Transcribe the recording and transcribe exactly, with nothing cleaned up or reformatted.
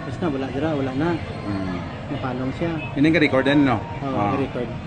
Tapos na, wala dira, wala na. Hmm. Napalong siya. Ini nga record din no. Oo, Ah. record.